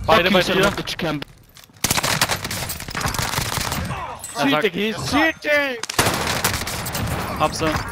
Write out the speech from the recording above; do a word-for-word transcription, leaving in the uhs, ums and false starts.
Beide bei Fuck you, dir. son of a bitch, Cam. Er sagt, Cheating, he's cheating! hab sie.